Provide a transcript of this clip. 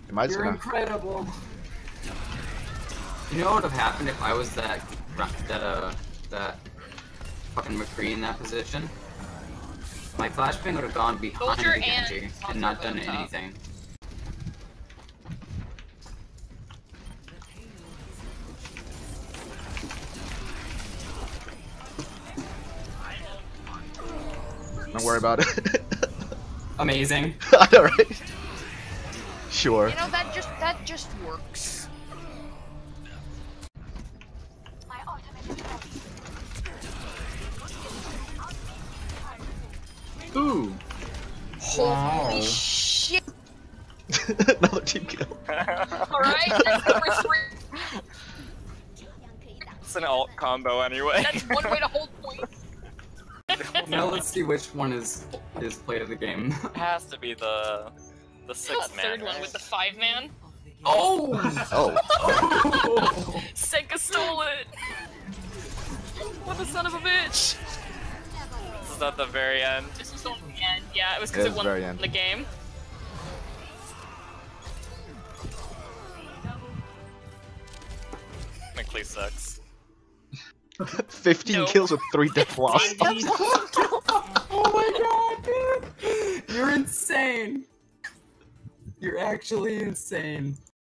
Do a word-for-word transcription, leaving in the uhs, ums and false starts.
Might You're incredible. You know what would have happened if I was that that uh that fucking McCree in that position? My flashbang would have gone behind Soldier the Genji and and not done Monster top. anything. Don't worry about it. Amazing. I know, right? Sure. You know, that just that just works. Ooh. Holy Wow. shit! Another team kill. Alright, that's number three. It's an alt combo anyway. That's one way to hold point. Now let's see which one is is play of the game. It has to be the the The six man. third one right? with the five man. Oh! Oh. Senka stole it! What the son of a bitch! This is at the very end. This was on the end. Yeah, it was because It it, was won very end. the game. McLeese sucks. fifteen No. kills with three death loss. Oh my god, dude! You're insane! You're actually insane.